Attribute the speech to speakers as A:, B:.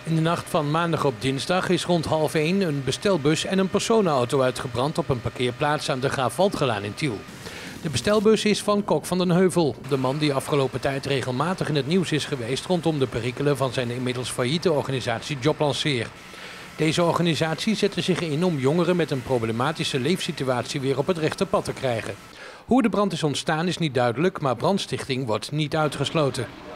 A: In de nacht van maandag op dinsdag is rond 12:30 een bestelbus en een personenauto uitgebrand op een parkeerplaats aan de Graaf-Waltgelaan in Tiel. De bestelbus is van Kok van den Heuvel, de man die afgelopen tijd regelmatig in het nieuws is geweest rondom de perikelen van zijn inmiddels failliete organisatie Joblanceer. Deze organisatie zette zich in om jongeren met een problematische leefsituatie weer op het rechte pad te krijgen. Hoe de brand is ontstaan is niet duidelijk, maar brandstichting wordt niet uitgesloten.